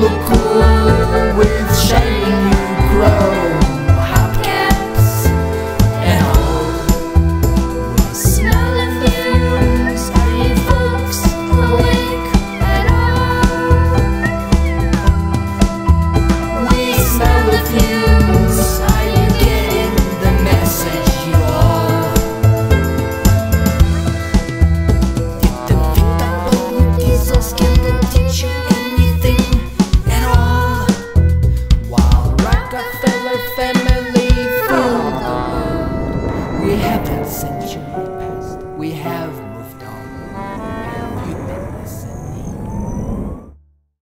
look cool with shiny new grow hubcaps and all. We smell the fumes. Are you folks awake at all? We smell the fumes. Are you getting the message, you all? Did the think that blowing diesels can teach you anything at all? While Rockefeller family ruled the world, we haven't century past. We have